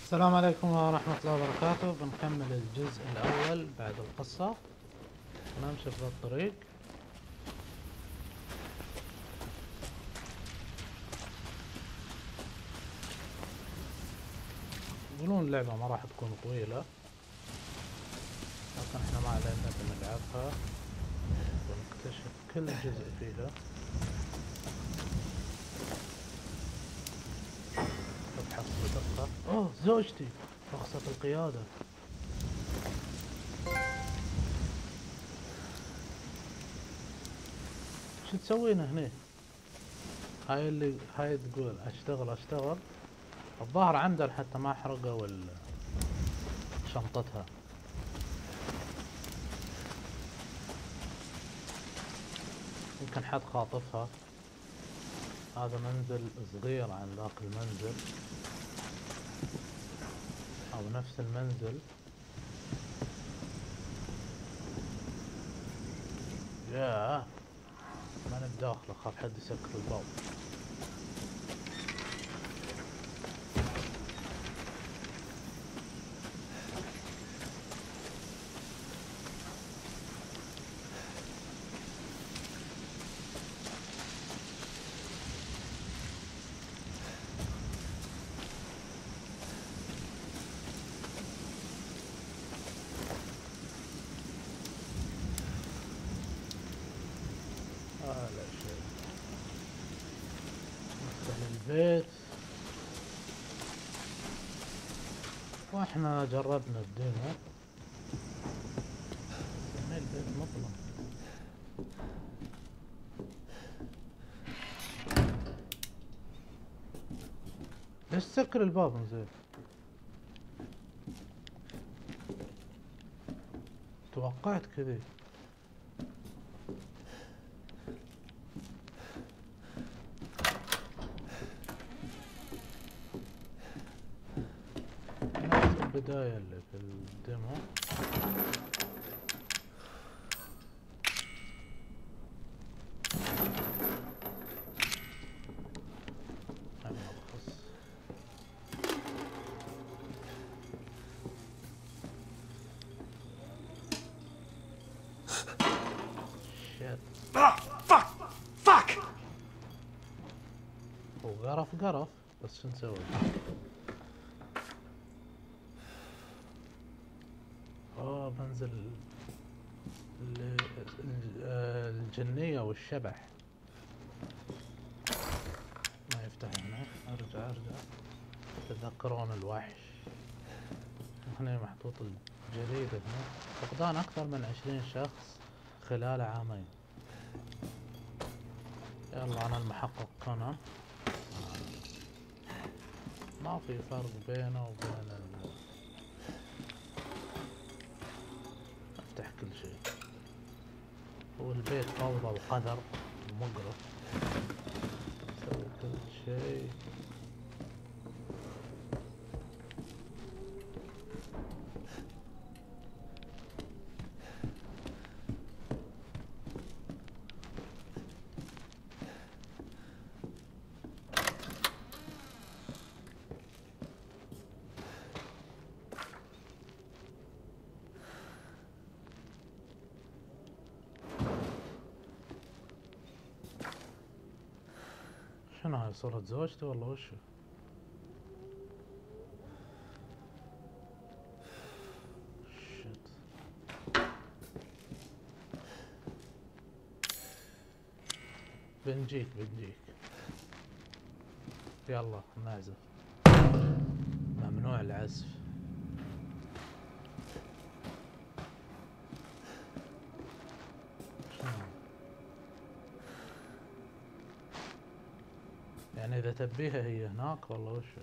السلام عليكم ورحمة الله وبركاته. بنكمل الجزء الأول بعد القصة. نمشي في الطريق. يقولون اللعبة ما راح تكون طويلة، لكن احنا ما علينا بنلعبها ونكتشف كل جزء فيها. ابحث بدقة. اوه زوجتي، رخصة القيادة. شو تسوين هنا؟ هاي تقول اشتغل. الظاهر عندها حتى ما حرقوا شنطتها. يمكن حد خاطفها. هذا منزل صغير عن ذاك المنزل او نفس المنزل. ياه، ما بداخل، اخاف حد يسكر الباب. لا شيء. ندخل البيت. واحنا جربنا الديمو. سمي البيت مظلم. ليش سكر الباب زين؟ توقعت كذي. نفس البداية اللي في الديمو. هاي ملخص. شيت. Fuck! وقرف بس شو نسوي؟ منزل الجنية والشبح. ما يفتح هنا. ارجع. تتذكرون الوحش؟ هنا محطوط الجريدة. هنا فقدان أكثر من 20 شخص خلال عامين. يلا أنا المحقق كونان. ما في فرق بينه وبين افتح كل شيء. هو البيت فوضى وقدر ومقرف. سوي كل شيء. شنو هاي، صورة زوجتي ولا وشو؟ شت. بنجيك. يلا نعزف. ممنوع العزف. شنو يعني؟ اذا تبيها هي هناك والله وشو؟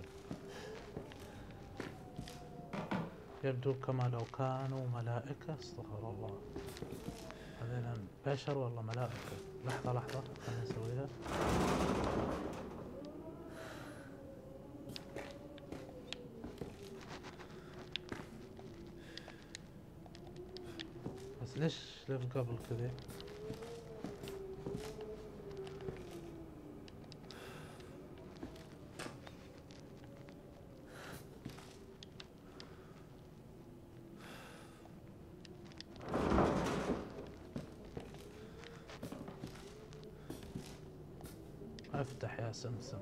يبدو كما لو كانوا ملائكة. استغفر الله، هذين بشر والله ملائكة. لحظة خليني اسويها. بس ليش قبل كذا؟ افتح يا سمسم.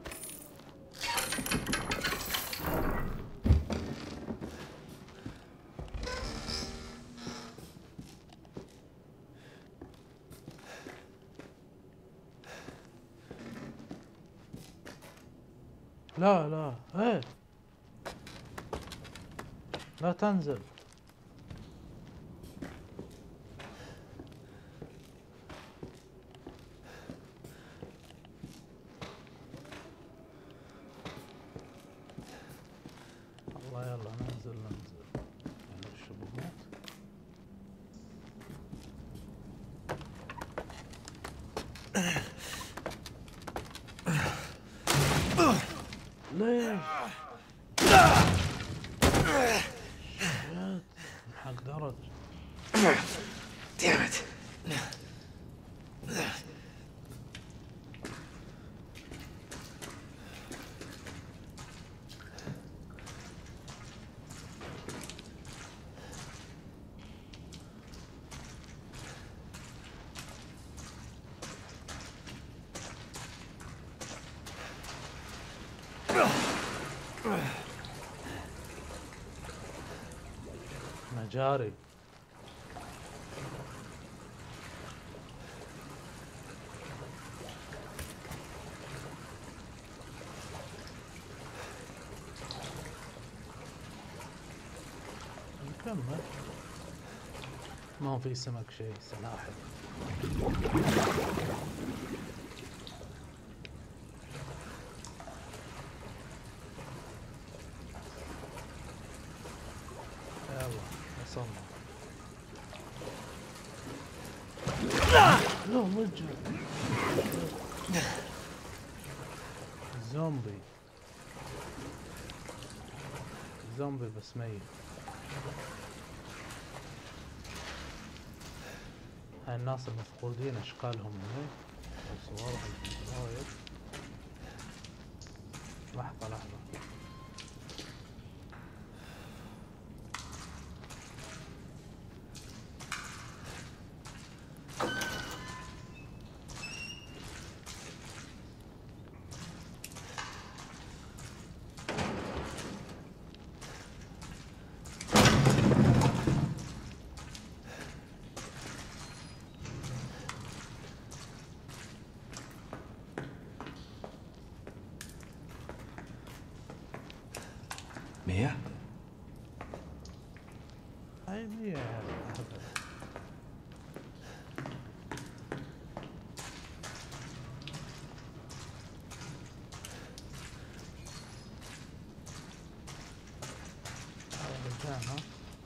لا لا ايه، لا تنزل. الله يلا ننزل ننزل. يعني شو بموت؟ ليش؟ شت حق درج. Damn it. مجاري. نكمل. ما هو في سمك شيء سلاحف. يلا وصلنا. لا وجه زومبي. زومبي بس ميت. هاي الناس المفقودين اشكالهم هنا وصورهم وايد. لحظة لحظة. Mia? هاي مية. رجعنا.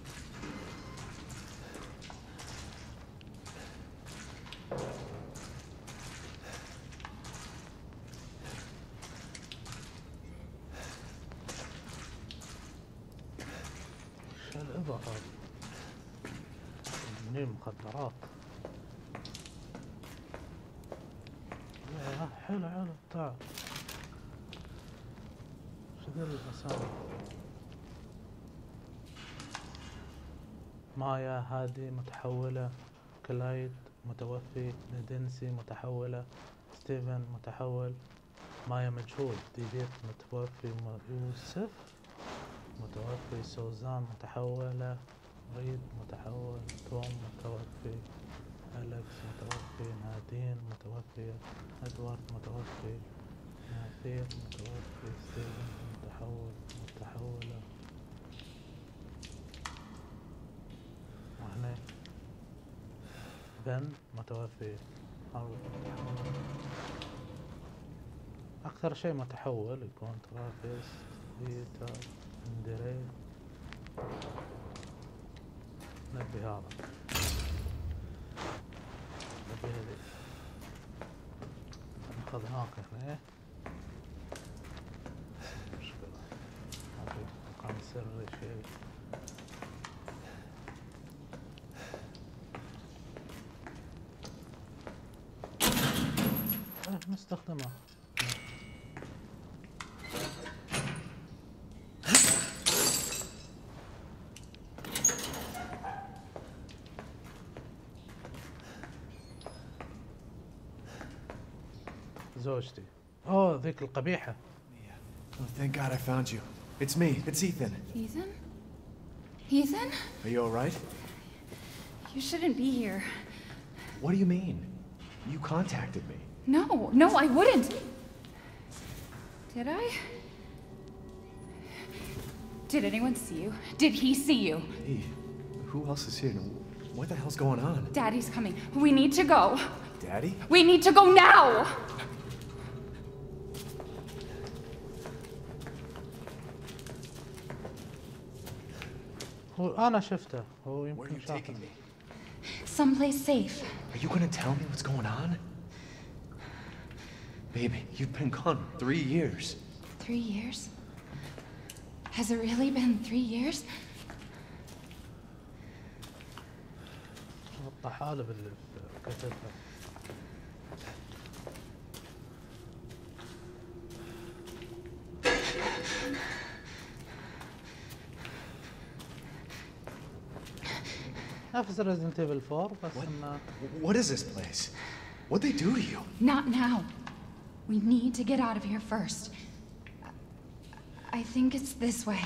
شو الإضاءة هذه؟ منين مخدرات؟ يا حلو حلو تعال. شو ذي الأسامي؟ مايا هادي متحولة، كلايد متوفي، ندنسي متحولة، ستيفن متحول، مايا مجهول، ديفيد متوفي، يوسف متوفي، سوزان متحولة، ريد متحول، توم متوفي، أليكس متوفي، نادين متوفية، إدوارد متوفي، ناثير متوفي، ستيفن متحولة. وهنا بن متوفي. أكثر شيء متحول يكون ترافيس، بيتر، اندري. نبي هذا، نبي هذي. ناخذ هناك هنا. مشكلة ما في مكان سري شيء. نستخدمه. زوجتي. اوه ذيك القبيحة. Mia. Oh, thank God I found you. It's me. It's Ethan. Ethan? Ethan? Are you all right? You shouldn't be here. What do you mean? You contacted me. No, I wouldn't. Did I? Did anyone see you? Did he see you? Hey, who else is here? What the hell's going on? Daddy's coming. We need to go. Daddy? We need to go now! هو أنا شفته. هو Where are you يمكن شافه. taking me? Someplace safe. Are you gonna tell me what's going on? Baby, you've been gone 3 years. 3 years? Has it really been 3 years? الطحالب اللي في كتفها. نفس ريزنت ايفل 4 بس انه What is this place? What'd they do to you? Not now. We need to get out of here first. I think it's this way.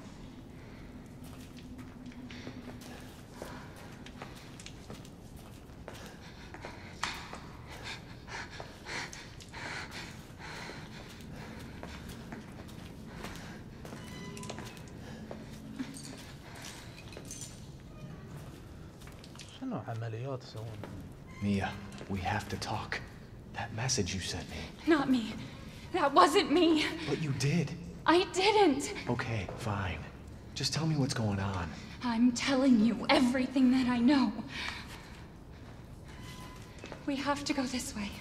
شنو عمليات يسوون؟ Mia, we have to talk. That message you sent me. Not me. That wasn't me. But you did. I didn't. Okay, fine. Just tell me what's going on. I'm telling you everything that I know. We have to go this way.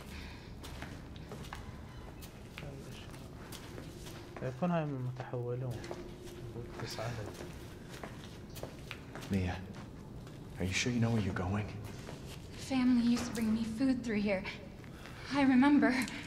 يكون هاي من المتحولون. تسعة. Mia, are you sure you know where you're going? Family used to bring me food through here. I remember.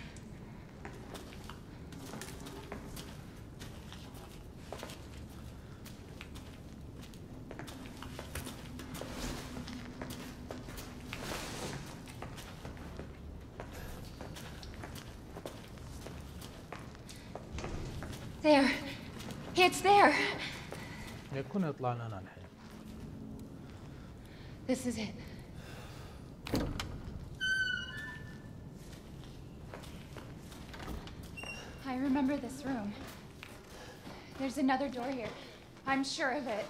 There. It's there. يكون يطلع لنا الحين. This is it. I remember this room. There's another door here. I'm sure of it.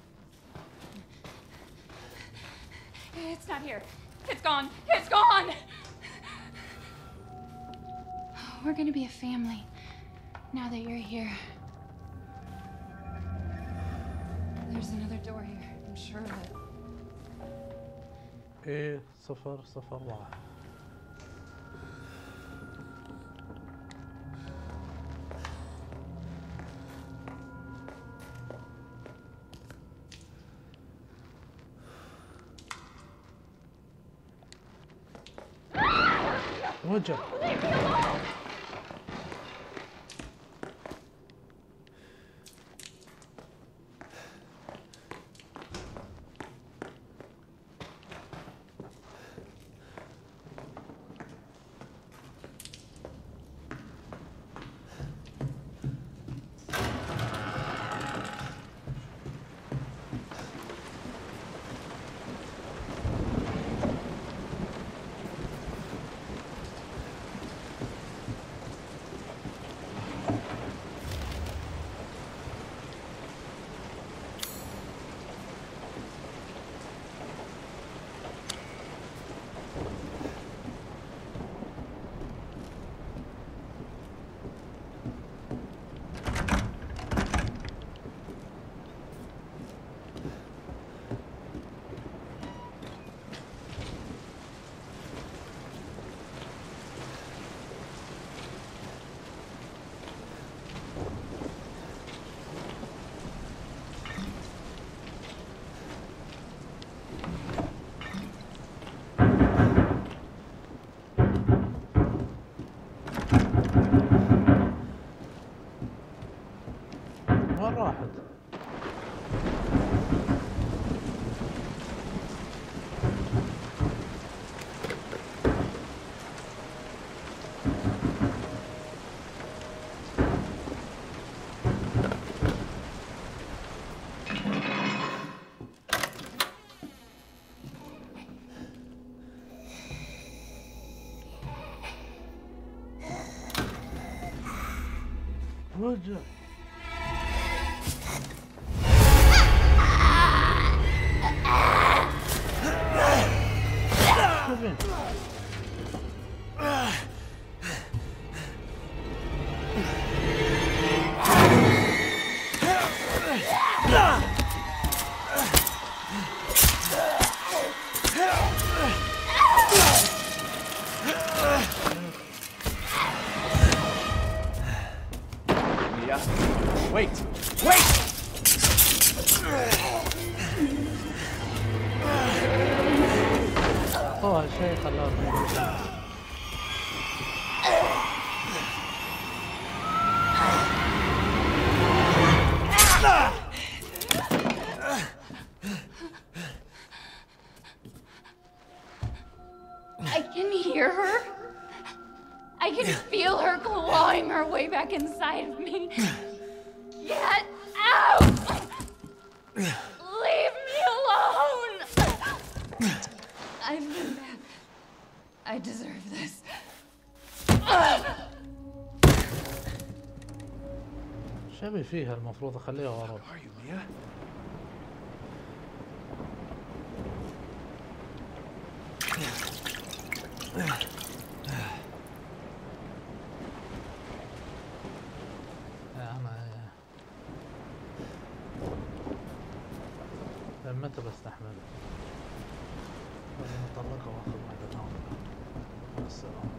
It's not here. It's gone. It's gone! We're gonna be a family now that you're here. There's another door here. I'm sure of it. ايه 001. وجه. وين راحت؟ وجه. شوفين. Mia, wait! Wait! أعطوها شيء خلاها تموت. I can hear her. I can feel her clawing her way back inside of me. Get out! Leave me alone! I've been bad. I deserve this. شبي فيها المفروض أخليها ورا. Are you, Mia? أنا متى بستحمل؟ خليني أطلقها وآخذ واحدة ثانية. مع السلامة.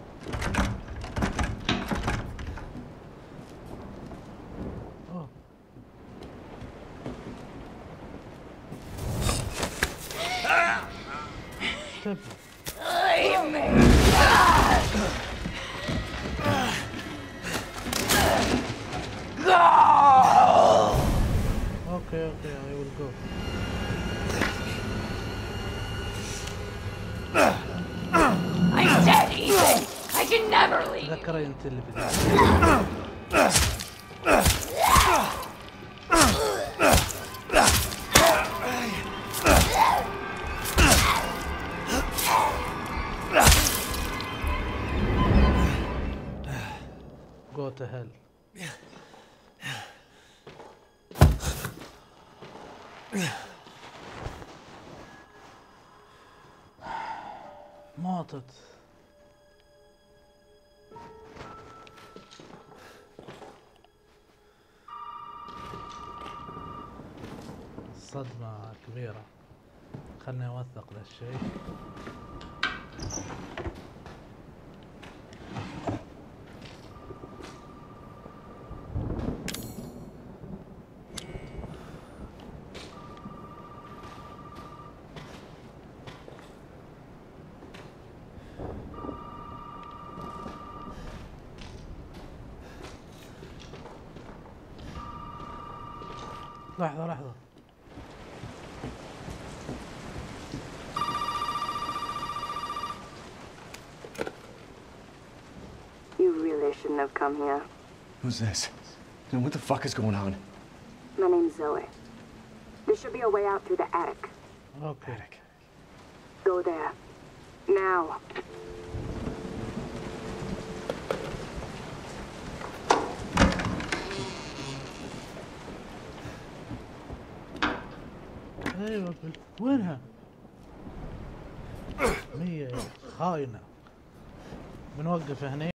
أوه. تبي. Leave me! Okay, I will go. I'm dead, Ethan! I can never leave! ذكري أنت اللي بدأت. Go to hell. ماتت. صدمة كبيرة. خلني أوثق للشيء. لحظة. You really shouldn't have come here. Who's this? And what the fuck is going on? My name's Zoe. There should be a way out through the attic. Okay. Attic. Go there. Now. ايوه وينها؟ مية خاينة. بنوقف هنا.